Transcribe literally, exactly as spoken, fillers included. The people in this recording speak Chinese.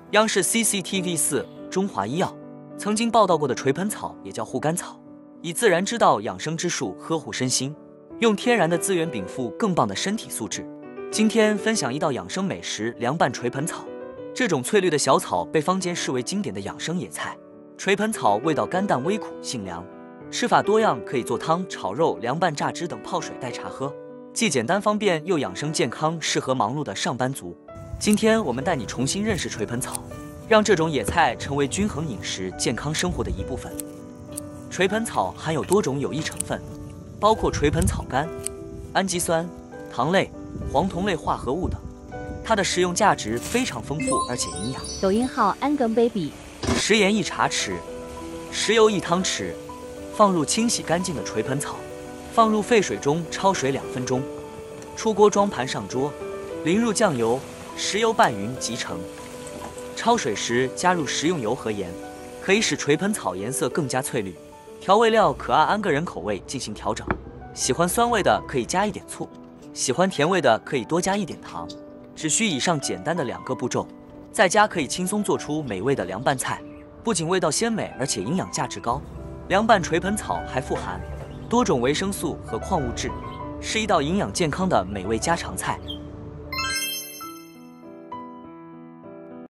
央视 C C T V 四中华医药曾经报道过的垂盆草也叫护肝草，以自然之道养生之术呵护身心，用天然的资源禀赋更棒的身体素质。今天分享一道养生美食——凉拌垂盆草。这种翠绿的小草被坊间视为经典的养生野菜。垂盆草味道甘淡微苦，性凉，吃法多样，可以做汤、炒肉、凉拌、榨汁等，泡水代茶喝，既简单方便又养生健康，适合忙碌的上班族。今天我们带你重新认识垂盆草，让这种野菜成为均衡饮食、健康生活的一部分。垂盆草含有多种有益成分，包括垂盆草苷、氨基酸、糖类、黄酮类化合物等，它的食用价值非常丰富而且营养。 抖音号安梗 baby。 食盐一茶匙，食油一汤匙，放入清洗干净的垂盆草，放入沸水中焯水两分钟，出锅装盘上桌，淋入酱油、食油拌匀即成。焯水时加入食用油和盐，可以使垂盆草颜色更加翠绿。调味料可按按个人口味进行调整，喜欢酸味的可以加一点醋，喜欢甜味的可以多加一点糖。只需以上简单的两个步骤，在家可以轻松做出美味的凉拌菜，不仅味道鲜美，而且营养价值高。凉拌垂盆草还富含多种维生素和矿物质，是一道营养健康的美味家常菜。